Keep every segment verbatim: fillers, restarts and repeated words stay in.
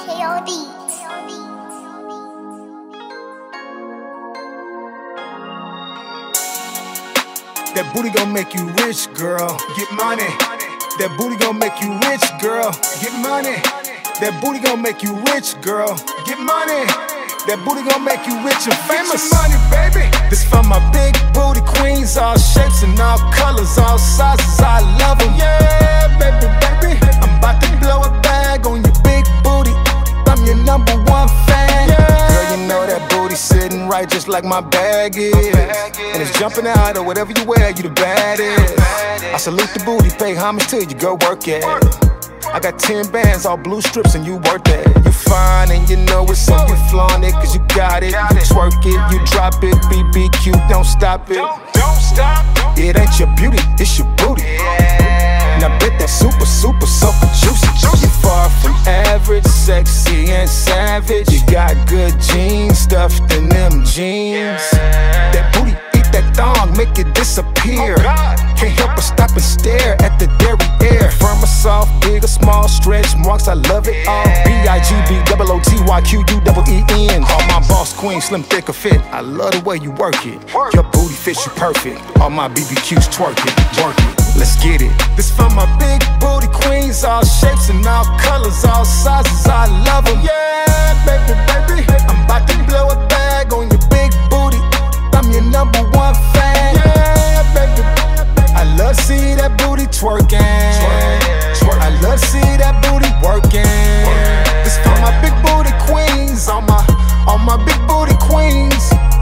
Kayo beats. That booty gon' make you rich, girl. Get money. That booty gon' make you rich, girl. Get money. That booty gon' make you rich, girl. Get money. That booty gon' make you rich and famous. Get your money, baby. This for my big booty queens, all shapes and all colors, all sizes. I love them. Yeah, baby, baby. I'm about to blow a bag on your big booty. I'm your number one fan. Yeah. Girl, you know that booty sitting right just like my bag is. And it's jumping out or whatever you wear, you the baddest. I salute the booty, pay homage to you, go work it. I got ten bands, all blue strips, and you worth it. You fine and you know it, so you flaunt it, cause you got it. You twerk it, you drop it, B B Q, don't stop it. Don't stop. It ain't your beauty, it's your booty. Now bet that super, super, super juicy. You're far from average, sexy and savage. You got good genes, stuffed in them jeans. That booty, eat that thong, make it disappear. Can't help but stop and stare at the dairy air. Firm or soft, big or small, stretch marks, I love it all. B I G B O O T Y Q U E E N. All my boss queen, slim, thick or fit. I love the way you work it. Your booty fits you perfect. All my B B Qs twerk it, work it. Let's get it. This for my big booty queens, all shapes and all colors, all sizes. I love them. Yeah, baby, baby. I'm about to blow a bag on your big booty. I'm your number one fan. Yeah, baby. I love to see that booty twerking. I love to see that booty working. This for my big booty queens, all my, all my big booty queens.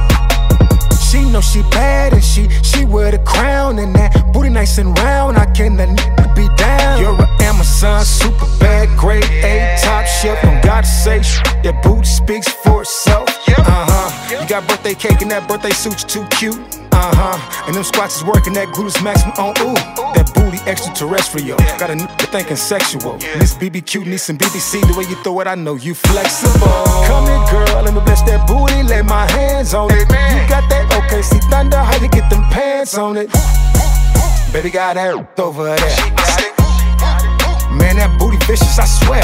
She know she bad and she, she wear the crown. And that booty nice and round, I cannot be down. You're an Amazon, super bad, grade A, top shelf. Don't gotta say sh that booty speaks for itself. Uh-huh, you got birthday cake and that birthday suit's too cute. Uh-huh, and them squats is working, that glute is maximum on, ooh. That booty extraterrestrial, got a nigga thinking sexual. This B B Q needs some B B C, the way you throw it, I know you flexible. Come here, girl, let me bless that booty, lay my hands on it. You got that O K C thunder, how you get them pants on it? Baby got that over there. Man, that booty vicious, I swear.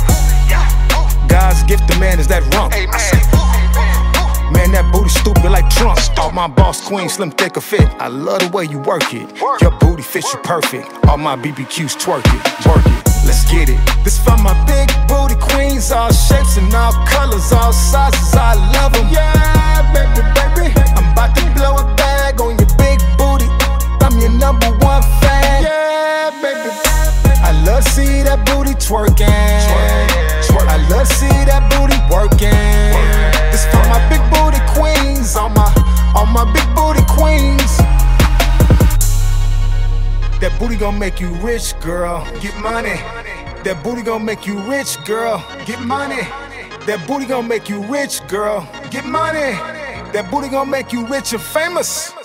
God's gift to man is that rump. Man, that booty stupid like Trump. All my boss queen, slim, thick or fit. I love the way you work it. Your booty fits you perfect. All my B B Qs twerk it, work it. Let's get it. This for my big booty queens, all shapes and all colors, all sizes. I love them. Yeah, baby, baby. I'm about to blow a bag on your big booty. I'm your number one fan. Yeah, baby. I love to see that booty twerking. I love to see that booty working. This for my big booty queens, all my, all my big booty queens. That booty gon' make you rich, girl. Get money. That booty gon' make you rich, girl. Get money. That booty gon' make you rich, girl. Get money. That booty gon' make you rich and famous.